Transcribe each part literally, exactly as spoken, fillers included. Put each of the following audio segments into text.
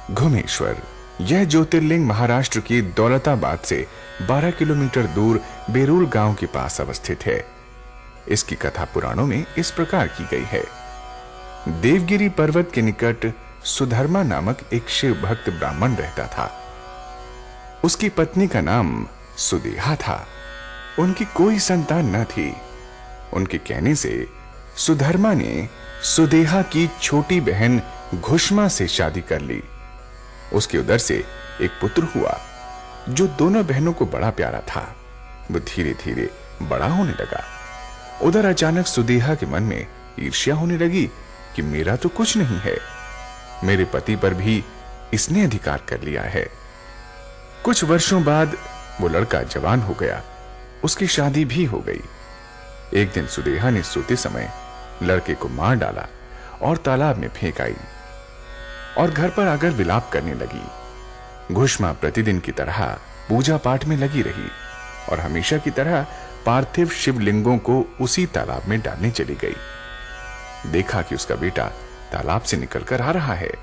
घुमेश्वर यह ज्योतिर्लिंग महाराष्ट्र की दौलताबाद से बारह किलोमीटर दूर बेरूल गांव के पास अवस्थित है। इसकी कथा पुराणों में इस प्रकार की गई है। देवगिरी पर्वत के निकट सुधर्मा नामक एक शिव भक्त ब्राह्मण रहता था। उसकी पत्नी का नाम सुदेहा था। उनकी कोई संतान न थी। उनके कहने से सुधर्मा ने सुदेहा की छोटी बहन घुष्मा से शादी कर ली। उसके उदर से एक पुत्र हुआ जो दोनों बहनों को बड़ा प्यारा था। वो धीरे धीरे बड़ा होने लगा। उधर अचानक सुदेहा के मन में ईर्ष्या होने लगी कि मेरा तो कुछ नहीं है, मेरे पति पर भी इसने अधिकार कर लिया है। कुछ वर्षों बाद वो लड़का जवान हो गया। उसकी शादी भी हो गई। एक दिन सुदेहा ने सोते समय लड़के को मार डाला और तालाब में फेंक आई और घर पर आकर विलाप करने लगी। घुष्मा प्रतिदिन की तरह पूजा पाठ में लगी रही और हमेशा की तरह पार्थिव शिवलिंगों को उसी तालाब में डालने चली गई। देखा कि उसका बेटा तालाब से निकलकर आ रहा है।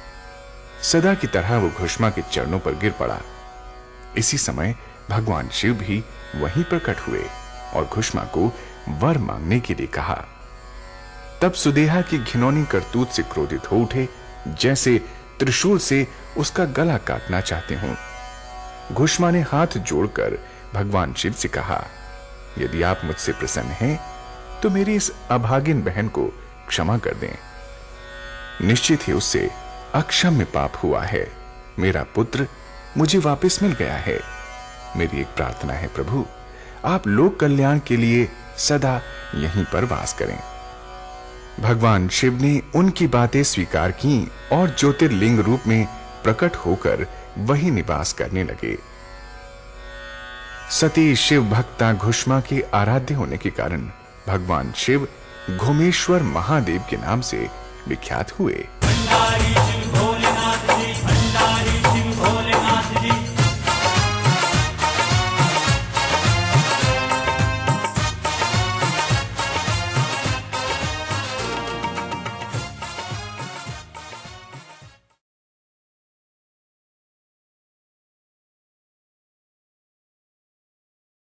सदा की तरह वो घुष्मा के चरणों पर गिर पड़ा। इसी समय भगवान शिव भी वहीं प्रकट हुए और घुष्मा को वर मांगने के लिए कहा। तब सुदेहा की घिनौनी करतूत से क्रोधित हो उठे, जैसे त्रिशूल से उसका गला काटना चाहते हों। घुष्मा ने हाथ जोड़कर भगवान शिव से कहा, यदि आप मुझसे प्रसन्न हैं तो मेरी इस अभागिन बहन को क्षमा कर दें। निश्चित ही उससे अक्षम्य पाप हुआ है। मेरा पुत्र मुझे वापस मिल गया है। मेरी एक प्रार्थना है प्रभु, आप लोक कल्याण के लिए सदा यहीं पर वास करें। भगवान शिव ने उनकी बातें स्वीकार की और ज्योतिर्लिंग रूप में प्रकट होकर वही निवास करने लगे। सती शिव भक्ता घुष्मा के आराध्य होने के कारण भगवान शिव घुमेश्वर महादेव के नाम से विख्यात हुए।